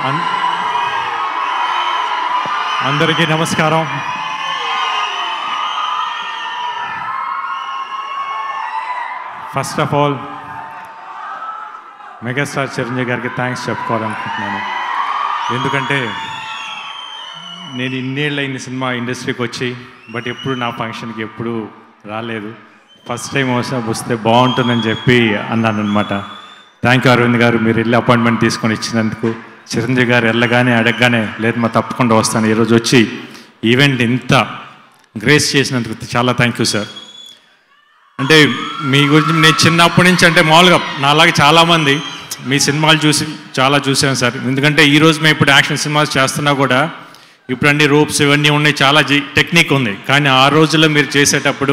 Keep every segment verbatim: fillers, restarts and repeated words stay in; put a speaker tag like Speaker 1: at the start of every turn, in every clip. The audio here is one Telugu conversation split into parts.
Speaker 1: అందరికీ నమస్కారం. First of all megastar Chiranjeevi గారికి థ్యాంక్స్ చెప్పుకోవాలనుకుంటున్నాను. ఎందుకంటే నేను ఇన్నేళ్ళు అయిన సినిమా ఇండస్ట్రీకి వచ్చి బట్ ఎప్పుడు నా ఫంక్షన్కి ఎప్పుడు రాలేదు. ఫస్ట్ టైం అవసరం వస్తే బాగుంటుందని చెప్పి అన్నాను అనమాట. థ్యాంక్ యూ అరవింద్ గారు, మీరు వెళ్ళి అపాయింట్మెంట్ తీసుకొని ఇచ్చినందుకు. చిరంజీవి గారు వెళ్ళగానే అడగగానే లేదు మా తప్పకుండా వస్తాను, ఈరోజు వచ్చి ఈవెంట్ ఇంత గ్రేస్ చేసినందుకు చాలా థ్యాంక్ యూ సార్. అంటే మీ గురించి నేను చిన్నప్పటి నుంచి అంటే మామూలుగా నాలాగే చాలామంది మీ సినిమాలు చూసి చాలా చూసాను సార్. ఎందుకంటే ఈరోజు మేము ఇప్పుడు యాక్షన్ సినిమాలు చేస్తున్నా కూడా ఇప్పుడు అన్ని రోప్స్ ఇవన్నీ ఉన్నాయి, చాలా టెక్నిక్ ఉంది. కానీ ఆ రోజుల్లో మీరు చేసేటప్పుడు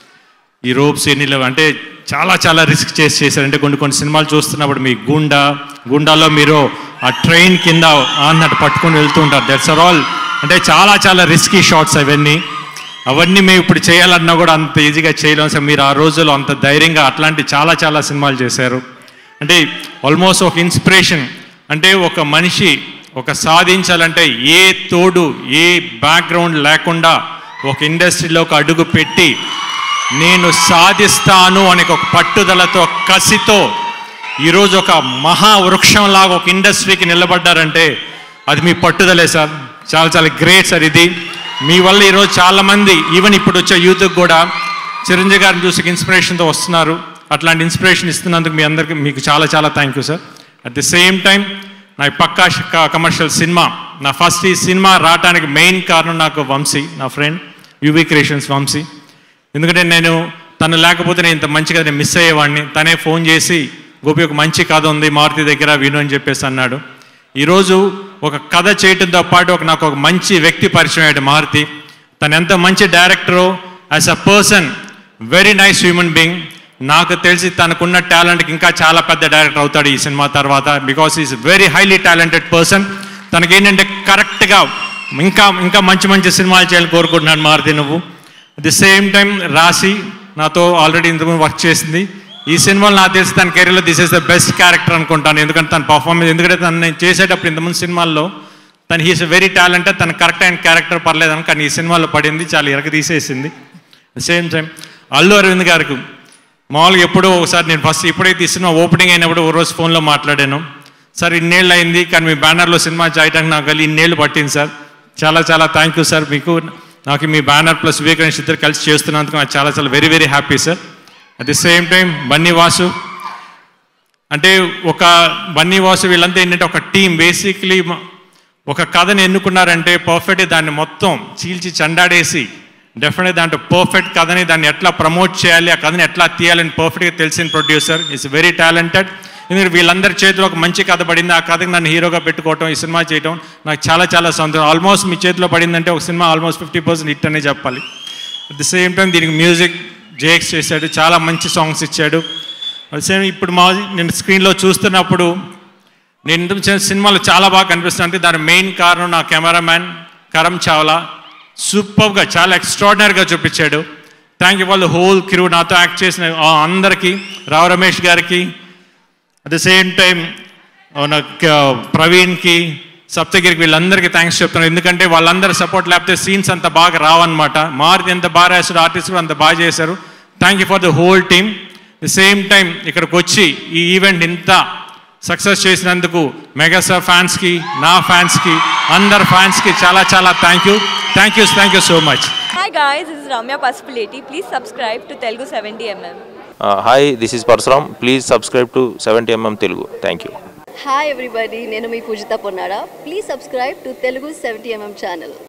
Speaker 1: ఈ రోప్స్ ఎన్ని లేవు, అంటే చాలా చాలా రిస్క్ చేసి చేశారు. అంటే కొన్ని కొన్ని సినిమాలు చూస్తున్నప్పుడు మీ గుండా గుండాలో మీరు ఆ ట్రైన్ కింద అన్నట్టు పట్టుకొని వెళ్తూ ఉంటారు. దట్స్ ఆర్ ఆల్ అంటే చాలా చాలా రిస్కీ షాట్స్ అవన్నీ. అవన్నీ మేము ఇప్పుడు చేయాలన్నా కూడా అంత ఈజీగా చేయలేము సార్. మీరు ఆ రోజుల్లో అంత ధైర్యంగా అట్లాంటి చాలా చాలా సినిమాలు చేశారు. అంటే ఆల్మోస్ట్ ఒక ఇన్స్పిరేషన్. అంటే ఒక మనిషి ఒక సాధించాలంటే ఏ తోడు ఏ బ్యాక్గ్రౌండ్ లేకుండా ఒక ఇండస్ట్రీలో ఒక అడుగు పెట్టి నేను సాధిస్తాను అనే ఒక పట్టుదలతో కసితో ఈరోజు ఒక మహావృక్షంలాగా ఒక ఇండస్ట్రీకి నిలబడ్డారంటే అది మీ పట్టుదలే సార్. చాలా చాలా గ్రేట్ సార్. ఇది మీ వల్ల ఈరోజు చాలామంది ఈవెన్ ఇప్పుడు వచ్చే యూత్కి కూడా చిరంజీవి గారిని చూసి ఇన్స్పిరేషన్తో వస్తున్నారు. అట్లాంటి ఇన్స్పిరేషన్ ఇస్తున్నందుకు మీ అందరికీ మీకు చాలా చాలా thank you sir. At the same time నా పక్కా కమర్షియల్ సినిమా, నా ఫస్ట్ ఈ సినిమా రావడానికి మెయిన్ కారణం నాకు వంశీ, నా ఫ్రెండ్ యూవీ క్రియేషన్స్ వంశీ. ఎందుకంటే నేను తను లేకపోతే నేను ఇంత మంచిగా నేను మిస్ అయ్యేవాడిని. తనే ఫోన్ చేసి గోపి ఒక మంచి కథ ఉంది మారుతి దగ్గర విను అని చెప్పేసి అన్నాడు. ఈరోజు ఒక కథ చేయడంతో పాటు ఒక నాకు ఒక మంచి వ్యక్తి పరిచయం అయ్యాడు మారుతి. తను ఎంత మంచి డైరెక్టరో as a person very nice human being. నాకు తెలిసి తనకున్న టాలెంట్కి ఇంకా చాలా పెద్ద డైరెక్టర్ అవుతాడు ఈ సినిమా తర్వాత. Because is very highly talented person. తనకేంటంటే కరెక్ట్గా ఇంకా ఇంకా మంచి మంచి సినిమాలు చేయాలని కోరుకుంటున్నాను మారుతి నువ్వు. అట్ ది సేమ్ టైం రాశి నాతో ఆల్రెడీ ఇంతకుముందు వర్క్ చేసింది. ఈ సినిమాలో నాకు తెలిసి తన కెరీర్లో this is the best character అనుకుంటాను. ఎందుకంటే తన పర్ఫార్మెన్స్, ఎందుకంటే తను నేను చేసేటప్పుడు ఇంతకుముందు సినిమాల్లో తను హీస్ వెరీ టాలెంటెడ్, తన కరెక్ట్ అయిన క్యారెక్టర్ పర్లేదని, కానీ ఈ సినిమాలో పడింది చాలా ఇరగ తీసేసింది. సేమ్ టైం అల్లు అరవింద్ గారికి మామూలుగా ఎప్పుడో ఒకసారి నేను ఫస్ట్ ఇప్పుడైతే ఈ సినిమా ఓపెనింగ్ అయినప్పుడు ఓ రోజు ఫోన్లో మాట్లాడాను. సార్ ఇన్నేళ్ళు అయింది కానీ మీ బ్యానర్లో సినిమా చేయడానికి నాకు వెళ్ళి ఇన్నేళ్ళు పట్టింది సార్. చాలా చాలా థ్యాంక్ యూ సార్. మీకు నాకు మీ బ్యానర్ ప్లస్ వివేకానంద ఇద్దరు కలిసి చేస్తున్నందుకు నాకు చాలా చాలా very very happy sir. At the same time Bunny Vasu, అంటే ఒక బన్నీ వాసు వీళ్ళంతా ఏంటంటే ఒక టీం. బేసిక్లీ ఒక కథను ఎన్నుకున్నారంటే పర్ఫెక్ట్ దాన్ని మొత్తం చీల్చి చండాడేసి డెఫినెట్గా దాంట్లో పర్ఫెక్ట్ కథని దాన్ని ఎట్లా ప్రమోట్ చేయాలి, ఆ కథని ఎట్లా తీయాలని పర్ఫెక్ట్గా తెలిసిన ప్రొడ్యూసర్. Is very talented. ఎందుకంటే వీళ్ళందరి చేతిలో ఒక మంచి కథ పడింది. ఆ కథకి నన్ను హీరోగా పెట్టుకోవటం, ఈ సినిమా చేయడం నాకు చాలా చాలా సంతోషం. ఆల్మోస్ట్ మీ చేతిలో పడిందంటే ఒక సినిమా ఆల్మోస్ట్ ఫిఫ్టీ పర్సెంట్ హిట్ అనే చెప్పాలి. అట్ ది సేమ్ టైం దీనికి మ్యూజిక్ జేక్స్ చేశాడు, చాలా మంచి సాంగ్స్ ఇచ్చాడు. సేమ్ ఇప్పుడు మా నేను స్క్రీన్లో చూస్తున్నప్పుడు నేను సినిమాలో చాలా బాగా కనిపిస్తుంది. అంటే దాని మెయిన్ కారణం నా కెమెరామ్యాన్ కరమ్ చావ్లా. సూపర్గా చాలా ఎక్స్ట్రాడినరీగా చూపించాడు. థ్యాంక్ యూ వాళ్ళ హోల్ క్రూ, నాతో యాక్ట్ చేసిన అందరికీ, రావు రమేష్ గారికి, అట్ ద సేమ్ టైం ప్రవీణ్కి, సప్తగిరికి, వీళ్ళందరికీ థ్యాంక్స్ చెప్తున్నాను. ఎందుకంటే వాళ్ళందరూ సపోర్ట్ లేకపోతే సీన్స్ అంత బాగా రావన్నమాట. మారుతి ఎంత బాగా రాశారు, ఆర్టిస్ట్ కూడా అంత బాగా చేశారు. Thank you for the whole team. The same time ఇక్కడికి వచ్చి ఈ ఈవెంట్ ఇంత సక్సెస్ చేసినందుకు మెగాస్టార్ ఫ్యాన్స్కి, నా ఫ్యాన్స్కి, అందరు ఫ్యాన్స్కి చాలా చాలా thank you. Thank you thank you so much.
Speaker 2: Hi guys, this is Ramya Pasupuleti. Please subscribe to Telugu seventy millimeter.
Speaker 3: Uh, hi, this is Parsuram. Please subscribe to seventy millimeter Telugu. Thank you.
Speaker 4: Hi everybody, nenu mee Pujita Ponnara. Please subscribe to Telugu seventy millimeter channel.